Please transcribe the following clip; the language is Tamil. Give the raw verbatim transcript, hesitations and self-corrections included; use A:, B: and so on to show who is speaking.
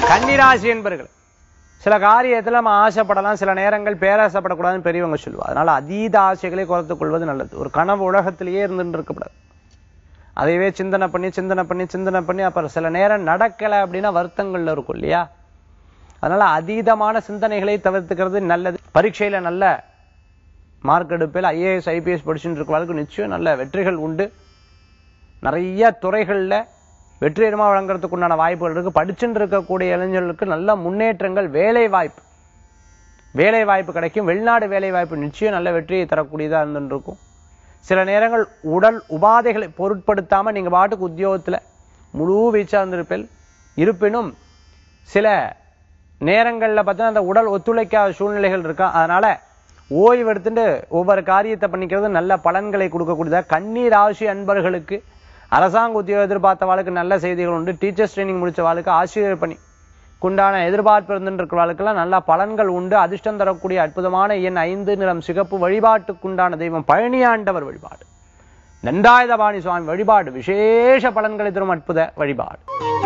A: கன்னிராசி என்பர்கள் சில காரியத்தில் நம்ம ஆசைப்படலாம், சில நேரங்கள் பேராசைப்படக்கூடாதுன்னு பெரியவங்க சொல்லுவாங்க. அதனால அதீத ஆசைகளை குறைத்துக் கொள்வது நல்லது. ஒரு கனவு உலகத்திலேயே இருந்துட்டு இருக்கக்கூடாது. அதையவே சிந்தனை பண்ணி சிந்தனை பண்ணி சிந்தனை பண்ணி அப்புறம் சில நேரம் நடக்கலை அப்படின்னா வருத்தங்கள்ல இருக்கும் இல்லையா? அதனால அதீதமான சிந்தனைகளை தவிர்த்துக்கிறது நல்லது. பரீட்சையில நல்ல மார்க் எடுப்பில் ஐஏஎஸ் ஐபிஎஸ் படிச்சுட்டு இருக்கிறவர்களுக்கு நிச்சயம் நல்ல வெற்றிகள் உண்டு. நிறைய துறைகள்ல வெற்றிகரமா வழங்குறதுக்கு உண்டான வாய்ப்புகள் இருக்கு. படிச்சுட்டு இருக்கக்கூடிய இளைஞர்களுக்கு நல்ல முன்னேற்றங்கள், வேலை வாய்ப்பு வேலை வாய்ப்பு கிடைக்கும். வெளிநாடு வேலை வாய்ப்பு நிச்சயம் நல்ல வெற்றியை தரக்கூடியதா இருந்துட்டு இருக்கும். சில நேரங்கள் உடல் உபாதைகளை பொருட்படுத்தாம நீங்க பாட்டுக்கு உத்தியோகத்துல முழு வீச்சா இருந்திருப்பேன். இருப்பினும் சில நேரங்கள்ல பார்த்தீங்கன்னா அந்த உடல் ஒத்துழைக்காத சூழ்நிலைகள் இருக்கா. அதனால ஓய்வு எடுத்துட்டு ஒவ்வொரு காரியத்தை பண்ணிக்கிறது நல்ல பலன்களை கொடுக்கக்கூடியதா. கன்னி ராசி அன்பர்களுக்கு அரசாங்க உத்தியோகம் எதிர்பார்த்த வாழ்க்கை நல்ல செய்திகள் உண்டு. டீச்சர்ஸ் ட்ரைனிங் முடிச்ச வாழ்க்கை, ஆசிரியர் பணி குண்டான எதிர்பார்ப்பு இருந்துருக்கிற வாழ்க்கெல்லாம் நல்ல பலன்கள் உண்டு. அதிர்ஷ்டம் தரக்கூடிய அற்புதமான எண் ஐந்து, நிறம் சிகப்பு. வழிபாட்டுக்குண்டான தெய்வம் பழனியாண்டவர் வழிபாடு. நண்டாயுதபாணி சுவாமி வழிபாடு விசேஷ பலன்களை தரும் அற்புத வழிபாடு.